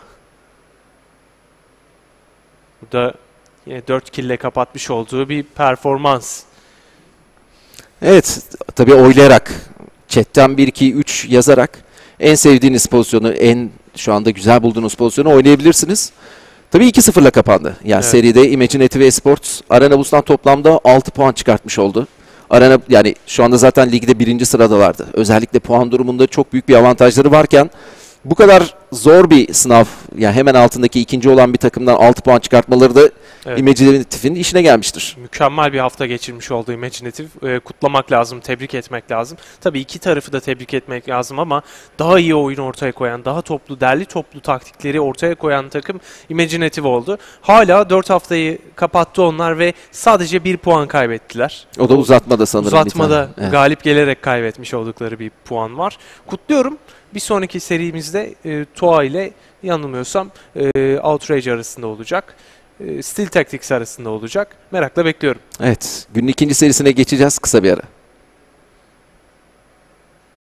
Burada yine 4 kill'le kapatmış olduğu bir performans. Evet, tabii oylayarak, chatten 1-2-3 yazarak en sevdiğiniz pozisyonu, en şu anda güzel bulduğunuz pozisyonu oynayabilirsiniz. Tabii 2-0'la kapandı. Yani Evet. seride Imaginative Esports Arena Bulls'tan toplamda 6 puan çıkartmış oldu. Arena yani şu anda zaten ligde 1. sıradalardı. Özellikle puan durumunda çok büyük bir avantajları varken bu kadar zor bir sınav, yani hemen altındaki ikinci olan bir takımdan 6 puan çıkartmaları da Evet. Imaginative'in işine gelmiştir. Mükemmel bir hafta geçirmiş oldu Imaginative. Kutlamak lazım, tebrik etmek lazım. Tabii iki tarafı da tebrik etmek lazım ama daha iyi oyun ortaya koyan, daha toplu, derli toplu taktikleri ortaya koyan takım Imaginative oldu. Hala 4 haftayı kapattı onlar ve sadece 1 puan kaybettiler. O da uzatmada sanırım. Uzatmada bir tane. Evet. galip gelerek kaybetmiş oldukları bir puan var. Kutluyorum. Bir sonraki serimizde Toa ile yanılmıyorsam Outrage arasında olacak. Steel Tactics arasında olacak. Merakla bekliyorum. Evet, günün ikinci serisine geçeceğiz kısa bir ara.